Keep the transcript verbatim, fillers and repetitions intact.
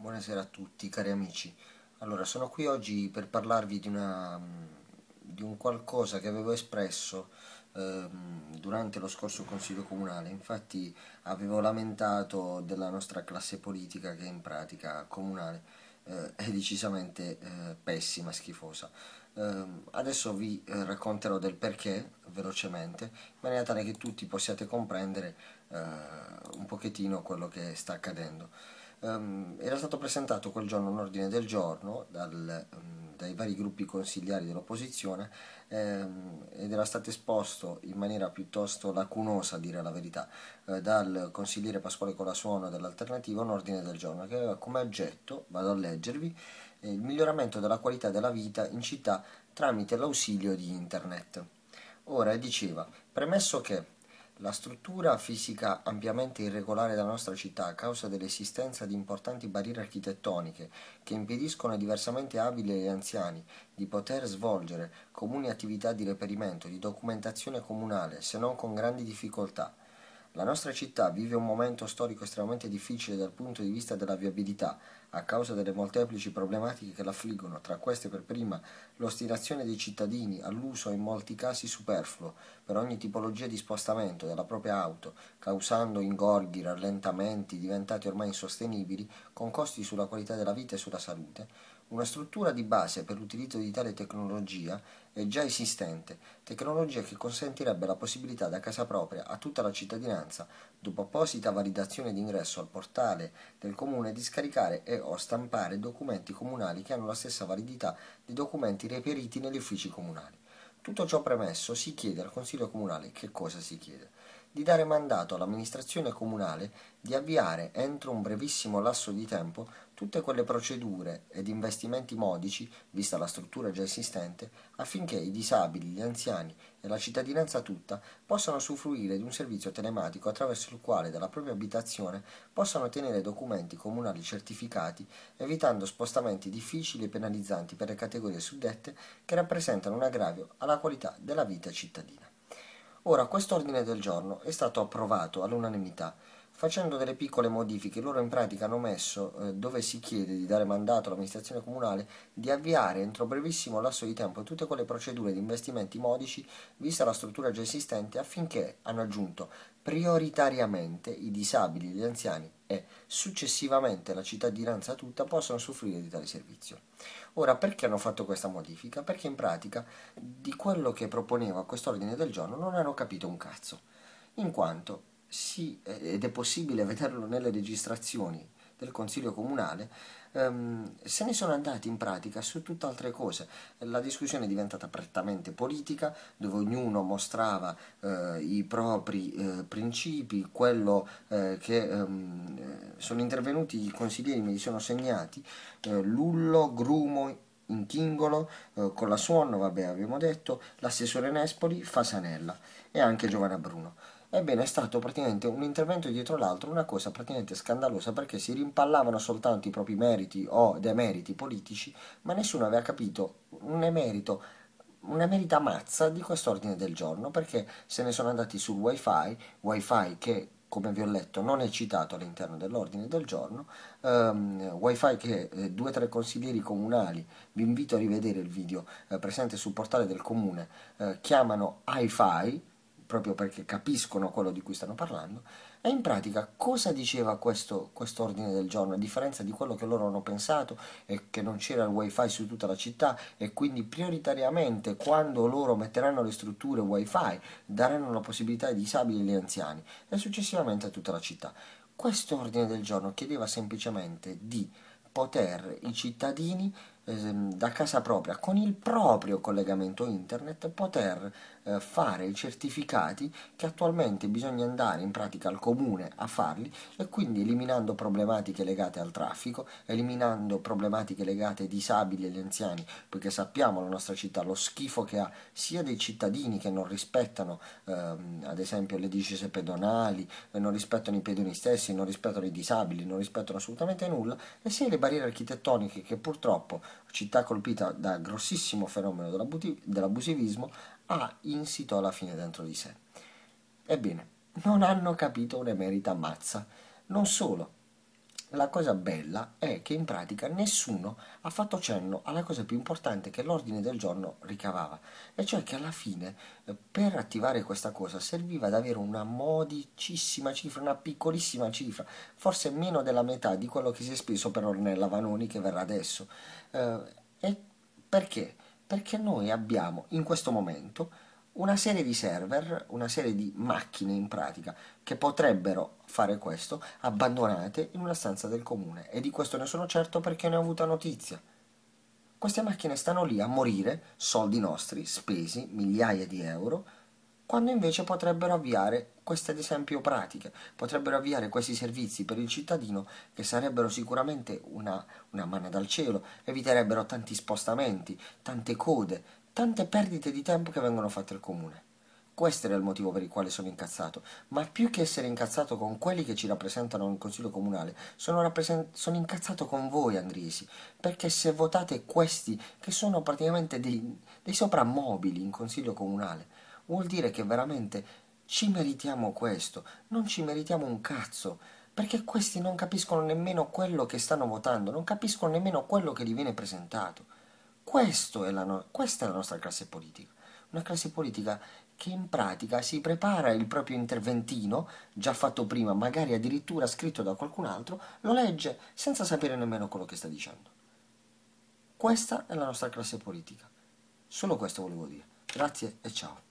Buonasera a tutti cari amici. Allora, sono qui oggi per parlarvi di una, di un qualcosa che avevo espresso ehm, durante lo scorso Consiglio Comunale. Infatti avevo lamentato della nostra classe politica che in pratica comunale eh, è decisamente eh, pessima, schifosa. Ehm, adesso vi eh, racconterò del perché velocemente, in maniera tale che tutti possiate comprendere eh, un pochettino quello che sta accadendo. Um, era stato presentato quel giorno un ordine del giorno dal, um, dai vari gruppi consigliari dell'opposizione ehm, ed era stato esposto in maniera piuttosto lacunosa, a dire la verità, eh, dal consigliere Pasquale Colasuono dell'Alternativa un ordine del giorno che aveva come oggetto, vado a leggervi, eh, il miglioramento della qualità della vita in città tramite l'ausilio di internet. Ora diceva, premesso che la struttura fisica ampiamente irregolare della nostra città, a causa dell'esistenza di importanti barriere architettoniche che impediscono ai diversamente abili e agli anziani di poter svolgere comuni attività di reperimento, di documentazione comunale, se non con grandi difficoltà. La nostra città vive un momento storico estremamente difficile dal punto di vista della viabilità, a causa delle molteplici problematiche che l'affliggono, tra queste per prima l'ostinazione dei cittadini all'uso in molti casi superfluo per ogni tipologia di spostamento della propria auto, causando ingorghi, rallentamenti diventati ormai insostenibili, con costi sulla qualità della vita e sulla salute. Una struttura di base per l'utilizzo di tale tecnologia è già esistente, tecnologia che consentirebbe la possibilità da casa propria a tutta la cittadinanza, dopo apposita validazione d'ingresso al portale del comune, di scaricare e o stampare documenti comunali che hanno la stessa validità dei documenti reperiti negli uffici comunali. Tutto ciò premesso, si chiede al Consiglio Comunale, che cosa si chiede? Di dare mandato all'amministrazione comunale di avviare entro un brevissimo lasso di tempo tutte quelle procedure ed investimenti modici, vista la struttura già esistente, affinché i disabili, gli anziani e la cittadinanza tutta possano usufruire di un servizio telematico attraverso il quale dalla propria abitazione possano ottenere documenti comunali certificati, evitando spostamenti difficili e penalizzanti per le categorie suddette che rappresentano un aggravio alla qualità della vita cittadina. Ora, quest'ordine del giorno è stato approvato all'unanimità, facendo delle piccole modifiche. Loro in pratica hanno messo eh, dove si chiede di dare mandato all'amministrazione comunale di avviare entro brevissimo lasso di tempo tutte quelle procedure di investimenti modici, vista la struttura già esistente, affinché, hanno aggiunto, prioritariamente i disabili, gli anziani e successivamente la cittadinanza tutta possano usufruire di tale servizio. Ora, perché hanno fatto questa modifica? Perché in pratica di quello che proponeva quest'ordine del giorno non hanno capito un cazzo, in quanto sì, ed è possibile vederlo nelle registrazioni del Consiglio Comunale, ehm, se ne sono andati in pratica su tutt'altre cose. La discussione è diventata prettamente politica, dove ognuno mostrava eh, i propri eh, principi, quello eh, che ehm, sono intervenuti i consiglieri, me li sono segnati, eh, Lullo, Grumo, Inchingolo, eh, con la Suon, vabbè abbiamo detto, l'assessore Nespoli, Fasanella e anche Giovanna Bruno. Ebbene, è stato praticamente un intervento dietro l'altro, una cosa praticamente scandalosa, perché si rimpallavano soltanto i propri meriti o demeriti politici, ma nessuno aveva capito un emerito, una merita mazza di quest'ordine del giorno, perché se ne sono andati sul wifi, wifi che, come vi ho letto, non è citato all'interno dell'ordine del giorno, ehm, wifi che eh, due o tre consiglieri comunali, vi invito a rivedere il video eh, presente sul portale del comune, eh, chiamano hi-fi, proprio perché capiscono quello di cui stanno parlando. E in pratica cosa diceva questo ordine del giorno, a differenza di quello che loro hanno pensato, e che non c'era il wifi su tutta la città, e quindi prioritariamente quando loro metteranno le strutture wifi daranno la possibilità ai disabili e agli anziani e successivamente a tutta la città. Questo ordine del giorno chiedeva semplicemente di poter i cittadini ehm, da casa propria, con il proprio collegamento internet, poter eh, fare i certificati che attualmente bisogna andare in pratica al comune a farli, e quindi eliminando problematiche legate al traffico, eliminando problematiche legate ai disabili e agli anziani, perché sappiamo la nostra città lo schifo che ha sia dei cittadini che non rispettano ehm, ad esempio le discese pedonali, non rispettano i pedoni stessi, non rispettano i disabili, non rispettano assolutamente nulla, e sia le barriere architettoniche che purtroppo, città colpita da grossissimo fenomeno dell'abusivismo, ha insito alla fine dentro di sé. Ebbene, non hanno capito un'emerita mazza. Non solo, La cosa bella è che in pratica nessuno ha fatto cenno alla cosa più importante che l'ordine del giorno ricavava, e cioè che alla fine eh, per attivare questa cosa serviva ad avere una modicissima cifra, una piccolissima cifra, forse meno della metà di quello che si è speso per Ornella Vanoni che verrà adesso. Eh, e perché? Perché noi abbiamo in questo momento una serie di server, una serie di macchine in pratica che potrebbero fare questo, abbandonate in una stanza del comune, e di questo ne sono certo perché ne ho avuta notizia. Queste macchine stanno lì a morire, soldi nostri, spesi, migliaia di euro, quando invece potrebbero avviare queste ad esempio pratiche, potrebbero avviare questi servizi per il cittadino che sarebbero sicuramente una, una manna dal cielo, eviterebbero tanti spostamenti, tante code, tante perdite di tempo che vengono fatte al comune. Questo era il motivo per il quale sono incazzato, ma più che essere incazzato con quelli che ci rappresentano nel Consiglio Comunale, sono, rappresent- sono incazzato con voi, Andrisi, perché se votate questi, che sono praticamente dei, dei soprammobili in Consiglio Comunale, vuol dire che veramente ci meritiamo questo, non ci meritiamo un cazzo, perché questi non capiscono nemmeno quello che stanno votando, non capiscono nemmeno quello che gli viene presentato. Questo è la no- questa è la nostra classe politica, una classe politica che in pratica si prepara il proprio interventino, già fatto prima, magari addirittura scritto da qualcun altro, lo legge senza sapere nemmeno quello che sta dicendo. Questa è la nostra classe politica. Solo questo volevo dire. Grazie e ciao.